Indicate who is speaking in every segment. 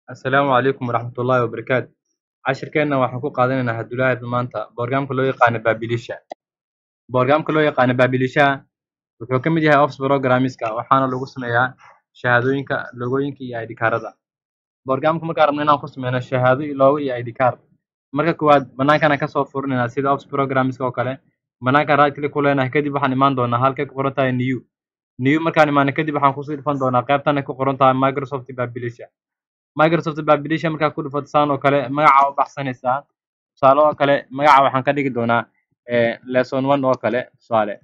Speaker 1: السلام عليكم ورحمة الله وبركاته. cashirkeenna waxaan ku qaadanaynaa hadulaahada maanta borgaamka loo yaqaano Babilisha. Borgaamka loo yaqaano Babilisha wuxuu ka mid yahay Office Programmeska waxaana lagu sameeyaa shahaadooyinka, logooyinka iyo ID kaarada. Borgaamka markaan rabno inaan ku sameyno shahaado, logo iyo ID card, marka koowaad banaankaan ka soo furinaynaa sida Office Programmeska oo kale. Banaankaan right click ku leenahay kadib waxaan imaan doonaa halkay ku qoran tahay new markaan imaano kadib waxaan kusii dhufan doonaa qaybtan ay ku qoran tahay Microsoft Babilisha. Microsoft Babilisha markaa ku dhufato saan oo kale magaca u baxsanaysaa. Tusaale oo kale magaca waxaan ka dhigi doonaa lesson 1 oo kale tusaale.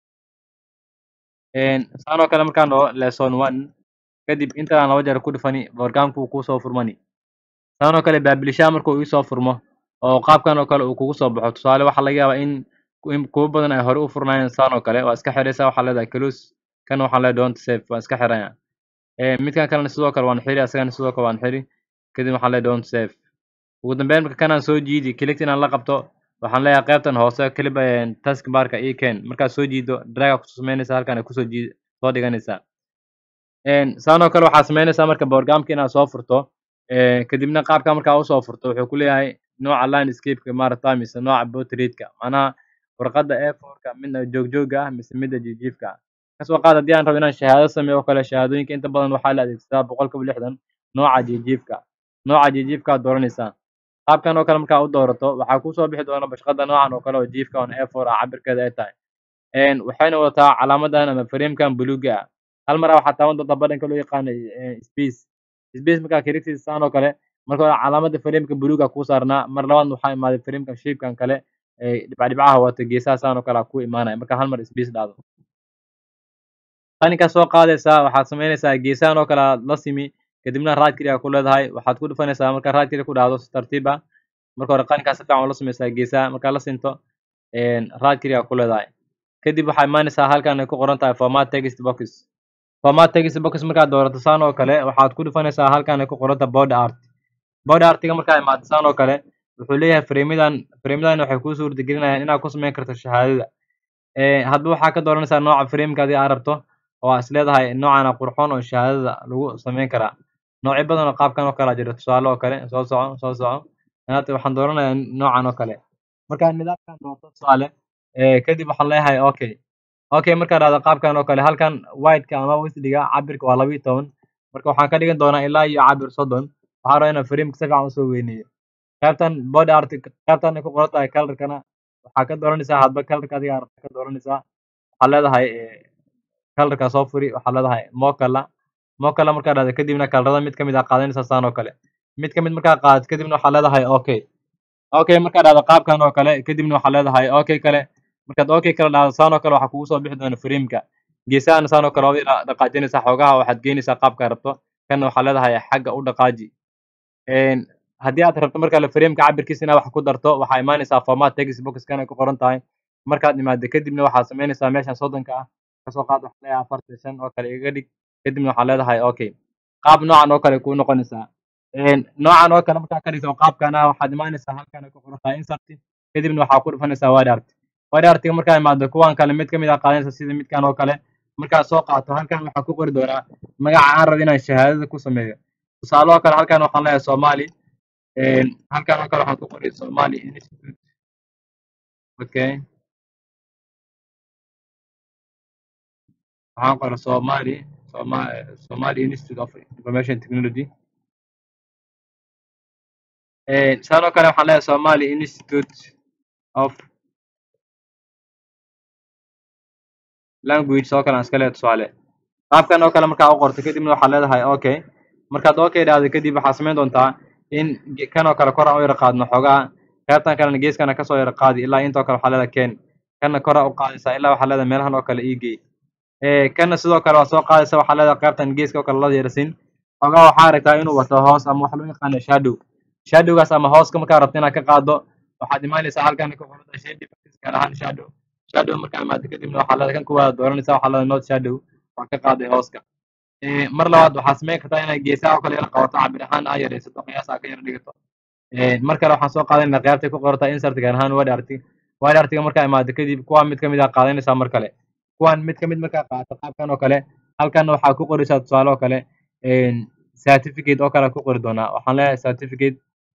Speaker 1: Saan oo kale markaan dhaho lesson 1 kadib intaan laba jeer ku dhufani borgaamku ku soo furmani. Saan oo kale Babilisha markuu ii soo furmo oo qaabkan oo kale uu kugu soo baxo tusaale waxa laga yaabaa in kuwa badan ay hore u furnaayeen saan oo kale waa iska xiraysaa waxa leedahay close kan waxa leedahay don't save waa iska xiraya. midkan kalena sidoo kale waan xiri asagana sidoo kale waan xiri kadib waxaan leeyahay don't save. ugu dambeyn marka kanaan soo jiidi click inaan la qabto waxaan leeyahay qaybtan hoose clip taskbarka ii keen markaad soo jiido drag ku sameynaysaa halkan ay kusoo jiid soo dhiganaysaa. saan oo kale waxaad sameynaysaa marka borgaamka inaad soo furto kadibna qaabka markaa usoo furto wuxuu ku leeyahay nooca landscape-ka maaragtaa mise nooca portrait-ka macnaha warqadda A4-ka midna joogjooga ah mise midda jiifjiifka ah. kasoo qaad haddii aan rabo inaan shahaado sameeyo oo kale shahaadooyinka inta badan waxaa la adeegsadaa 60% nooca jiifjiifka aad dooranaysaa. qaabkan oo kale markaa u doorato waxaa kusoo bixi doona bashqada noocan oo kale oo jiifka on A4 ah cabirkeeda ay tahay. waxayna wadataa calaamadan ama framekan buluuga ah. hal mar waxaa taaban doontaa badhanka loo yaqaano space markaa kirigtiisa saan oo kale marka hore calaamada frameka buluuga kuu saarnaa mar labaad waxaa imaaday frameka shapekan kale dhibcaha wata geesaha saan oo kale ku imaanaya marka hal mar space dhacdo. qalinka soo qaadaysaa waxaad sameynaysaa geesahan oo kale la simi kadibna right click ku leedahay waxaad ku dhufanaysaa marka right click ku dhacdo si tartiib ah marka hore qalinka si fiican la samaysaa geesaha marka la sinto right click ku leedahay kadib waxaa imaanaysaa halkan ay ku qoran tahay format text box markaad doorato saan oo kale waxaad ku dhufanaysaa halkan ay ku qoran tahay board artiga markaa imaado saan oo kale wuxuu leeyahay frameidan waxay kuu suurtagelinayaan inaad ku sameyn karto shahaadada. hadba waxaa ka dooranaysaa nooca frameka adii aad rabto oo is leedahay noocan qurxoon oo shahaadada lagu sameyn karaa. noocyo badan oo qaabkan oo kale jira tusaale oo kale soo soco hadda waxaan dooranayaa noocan oo kale markaan nidaamkan doorto tusaale kadib waxaan leeyahay okay markaan dhahdo qaabkan oo kale halkan white-ka ama width-ga cabirka waa 12 marka waxaan ka dhigan doonaa ilaa iyo cabir 30 waxaan rabaa inaan frameka si fiican usoo weyneeyo. qaybtan body art qaybtan ay ku qoran tahay color-kana waxaa ka dooranaysaa hadba color-ka adiga aad rabto ka dooranaysaa waxaa leedahay color-ka soo furi waxaa leedahay more color markaa dhahdo kadibna colorada mid kamid ah qaadanaysaa saan oo kale mid kamid markaa qaadato kadibna waxaa leedahay okay markaa dhahdo qaabkan oo kale kadibna waxaa leedahay okay kale markaad okay kale dhahdo saan oo kale waxaa kugu soo bixi doona frameka geesahana saan oo kale waa dhaqaajinaysaa xoogaha waxaad geynaysaa qaabka rabto kana waxaa leedahay xagga u dhaqaaji. haddii aad rabto marka frameka cabirkiisa inaad wax ku darto waxaa imaanaysaa format text box kan ay ku qoran tahay markaad imaado kadibna waxaad sameynaysaa meeshan 30ka ah kasoo qaad waxaa leeyahay 45 oo kale iga dhig kadibna waxaa leedahay okay qaab noocan oo kale kuu noqonaysaa. noocan oo kale markaa ka dhigto qaabkan ah waxaad imaanaysaa halkan ay ku qoran tahay insert kadibna waxaa ku dhufanaysaa wide artiga markaa imaado kuwan kale mid kamid ah qaadanaysa sida midkan oo kale markaad soo qaato halkan waxaa ku qori doonaa magaca aan rabo inaan shahaadada ku sameeyo tusaale oo kale halkan waxaan leeyahay Somali halkan oo kale waxaan ku qoray Somali Institute waxaan qoray Somali Institute of Information Technology saan oo kale waxaan leeyahay Somali Institute of Language oo kale aan iska leeyahay tusaale qaabkan oo kale markaa u qorto kadibna waxaa leedahay okay markaad okay dhahdo kadib waxaa sameyn doontaa in kan oo kale kor aan u yara qaadno xoogaa qaybtan kalena geeskana kasoo yara qaadi ilaa intoo kale waxaa leedahay ken kana kor u qaadaysaa ilaa waxaa leedahay meelahan oo kale ii geey kana sidoo kale waa soo qaadaysa waxaa leedahay qaybtan geeska oo kale la yeersin xoogaa waxaa aragtaa inuu wato hoos ama wax loo yaqaano shadowgaas ama hooska markaa rabto inaad ka qaado waxaad imaanaysaa halkan ku qoran tahay shade gaar ahaan shadow markaa imaado kadibna waxaa leedahay kan kuwaad dooranaysaa waxaa leedahay not shadow waa ka qaaday hooska. mar labaad waxaad sameyn kartaa inaad geesaha oo kale yara qabato cabir ahaan aa yaraysato qiyaas aa ka yara dhigato. mar kale waxaan soo qaadanaynaa qaybtay ku qoran tahay insert gaar ahaan wide artiga markaa imaado kadib kuwaan mid kamid ah qaadanaysaa mar kale kuwaan mid kamid markaa qaadato qaabkan oo kale halkan waxaa ku qoraysaa tusaale oo kale certificate oo kale ku qori doonaa waxaan leeyahay certificate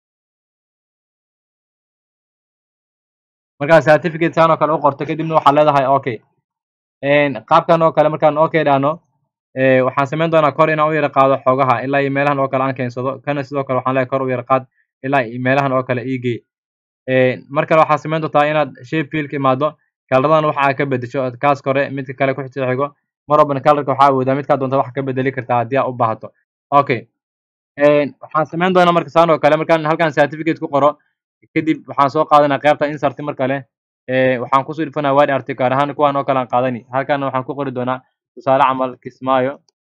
Speaker 1: markaa certificate saan oo kale u qorto kadibna waxaa leedahay okay qaabkan oo kale markaan okay dhahno waxaan samayn doonaa kor inaan u yara qaado xogaha ilaa iyo meelahan oo kale aan keensado kana sidoo kale waxaan leeyahay kor u yara qaad ilaa iyo meelahan oo kale ii gey mar kale waxaa samayn doontaa inaad shape field ka imaado kalaradan waxa aad ka bedesho kaas kore midka kale ku xigo mar walbana kalarka waxaa awoodaa midkaa doonta wax ka bedeli kartaa haddii aad u baahato okay waxaan samayn doonaa marka saan oo kale markaan halkan certificate ku qoro kadib waxaan soo qaadanaa qaybta insert mar kale waxaan kusoo dhifanaa word article gaar ahaan kuwan oo kale aan qaadani halkana waxaan ku qori doonaa tusaale camal Kismaayo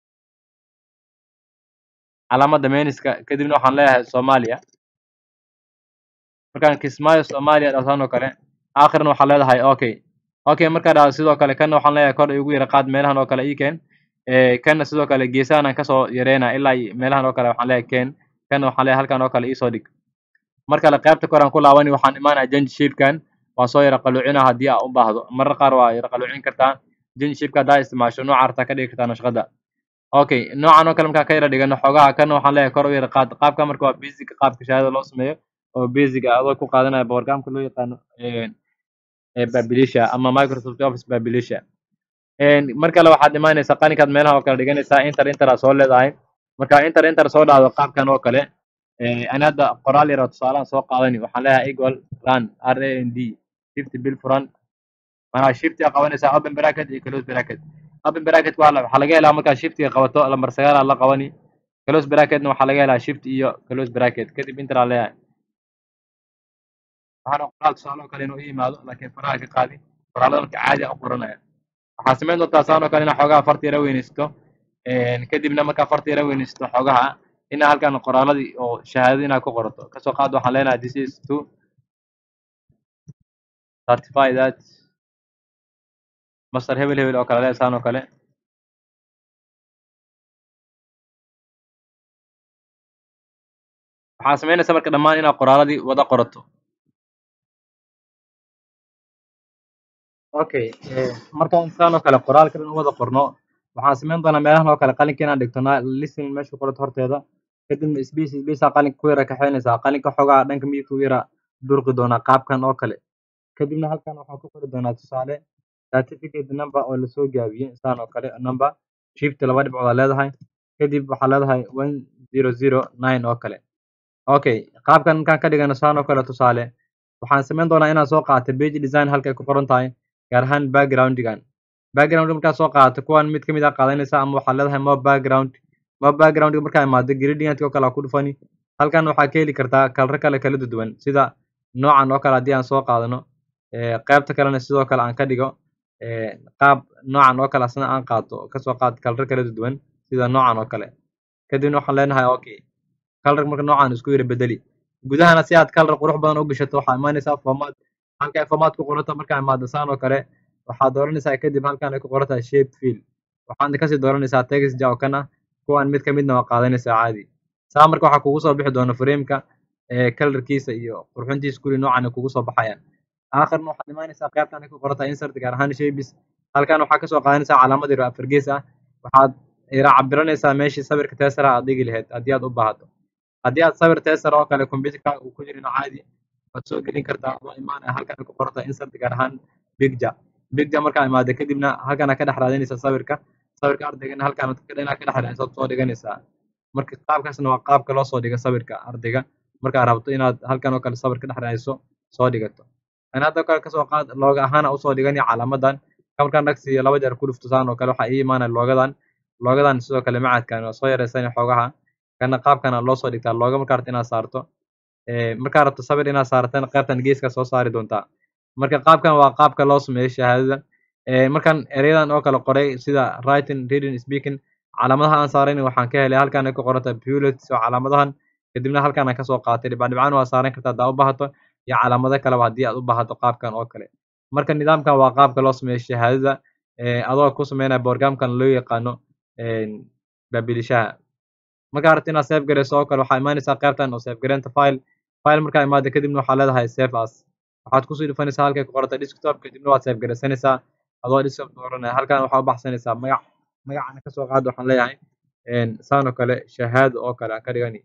Speaker 1: calaamada meeniska kadibna waxaan leeyahay Soomaaliya markaan Kismaayo Soomaaliya dhasaan oo kale aakhirna waxaan leedahay okay markaa dhahdo sidoo kale kana waxaan leeyahay kor igu yara qaad meelahan oo kale ii keen kana sidoo kale geesahan aan kasoo yareynaa ilaa meelahan oo kale waxaan leeyahay keen kana waxaan leeyahay halkan oo kale ii soo dhig mar kale qaybta kore aan ku laabani waxaan imaanaa change shape-kan waan soo yara qaluucinaa haddii aad u baahdo marar qaar waa yara qaluucin kartaa change shape-ka haddaa isticmaasho nooca artaa ka dhigi kartaa nashqada okay noocan oo kale markaa ka yara dhigano xogaha kana waxaan leeyahay kor u yara qaad qaabka marka waa basic qaabka shahaadada loo sameeyo oo basic ah adoo ku qaadanaya programka loo yaqaano Babylicia ama Microsoft Office Babylicia mar kale waxaad imaanaysaa qalinkaad meelaha oo kale dhiganaysaa enter aad soo leedahay marka enter soo dhacdo qaabkan oo kale ani hadda qoraal yar tusaalahan soo qaadani waxaan leeyahay equal run rand shift bill front manaa shift aad qabanaysaa open bracket iyo close bracket open bracket waxaa laga helaa markaa shift qabato lambar 9 aad la qabani close bracketna waxaa laga helaa shift iyo close bracket kadib enter aad leeyahay waxaan qoraal tusaale oo kale inuu yimaado laakiin faraha ka qaadi qoraalada marka caadi ah u qoranaya waxaa samayn doontaa saan oo kale inaa xogaha farta yara weynaysto kadibna markaa farta yara weynaysto xogaha inaa halkan qoraaladii oo shahaadada inaad ku qorato kasoo qaad waxaan leenahay this is to certify that master hebel oo kale leeyahay saan oo kale waxaa samaynaysaa marka dhammaan inaad qoraaladii wada qorato okay markaan saan oo kale qoraalka dhan wada qorno waxaan samayn doonaa meelahan oo kale qalinka inaan dhigto listen meesha qorato horteeda kadibna space qalinka ku yara kaxeynaysaa qalinka xogaa dhanka midigta u yara durqi doonaa qaabkan oo kale kadibna halkan waxaan ku qori doonaa tusaale certificate number oo lasoo gaabiyey saan oo kale number shift 2 dhibcood aad leedahay kadib waxaa leedahay 1009 oo kale okay qaabkan markaan ka dhigano saan oo kale tusaale waxaan samayn doonaa inaan soo qaato page design halka ay ku qoran tahay gaar ahaan background markaa soo qaadato kuwan mid kamid ah qaadanaysaa ama waxaa leedahay mob background markaa imaado gradient oo kale ku dhufani halkan waxaa ka heli kartaa kalar kala duwan sida noocan oo kale haddii aan soo qaadano qaybta kalena sidoo kale aan ka dhigo qaab noocan oo kale asna aan qaato kasoo qaad kalar kala duwan sida noocan oo kale kadibna waxaan leenahay okay kalar marka noocan isku yara bedeli gudahana si aad kalar qurux badan u gashato waxaa imaanaysaa format halka ay format ku qorato markaa imaado saan oo kale waxaad dooranaysaa kadib halkan ay ku qorantahay shape fill waxaadna kasii dooranaysaa text ja oo kana kuwan mid kamidna waa qaadanaysaa caadi saa marka waxaa kugu soo bixi doona frameka kalarkiisa iyo qurxintiisa kulli noocan kugu soo baxayaan aakhirna waxaad imaanaysaa qaybtan ay ku qorantahay insert gaar ahaan shapes halkan waxaa kasoo qaadanaysaa calaamad yar afar gees ah waxaad yara cabiranaysaa meeshii sawirka teesara aad dhigi lahayd haddii aad u baahato haddii aad sawir teesara oo kale computerka uu ku jirino caadi waad soo gelin kartaa adoo imaanaya halkan ay ku qorantahay insert gaar ahaan picture markaa imaado kadibna halkan ka dhex raadinaysaa sawirka ardaygana halkan inaad ka dhex raadinaysaa soo dhiganaysaa marka qaabkaasna waa qaabka loo soo dhigo sawirka ardayga markaa rabto inaad halkan oo kale sawir ka dhex raadiso soo dhigato ana hadda kale kasoo qaad looga ahaan usoo dhigani calaamadan markaan dhagsiiyo 2 jeer ku dhufto saan oo kale waxaa ii imaanaya loogadan sidoo kale macadkan waa soo yareysan xogaha kana qaabkana loo soo dhigtaa looga markaa rabto inaad saarto markaa rabto sawir inaad saartana qaybtan geeska soo saari doontaa marka qaabkan waa qaabka loo sameeyo shahaadada markaan erayadan oo kale qoray sida writing reading speaking calaamadaha aan saarayn waxaan ka helay halkan ay ku qoran tahay bullets oo calaamadahan kadibna halkan aan kasoo qaatay dhibcaan waa saaran kartaa hadaa u baahato iyo calaamado kale haddii aad u baahato qaabkan oo kale marka nidaamkan waa qaabka loo sameeyo shahaadada adoo ku sameynaya programkan loo yaqaano Babylishaha markaa rabto inaad save gareyso oo kale waxaa imaanaysaa qaybtan oo save gareynta file markaa imaado kadibna waxaa leedahay save as waxaad kusii dhufanaysaa halkay ku qoranta desktop kadibna waad save gareysanaysaa adoo desktop dooranaya halkan waxaa u baxsanaysaa magacana kasoo qaad waxaan leeyahay saan oo kale shahaado oo kale aan ka dhigani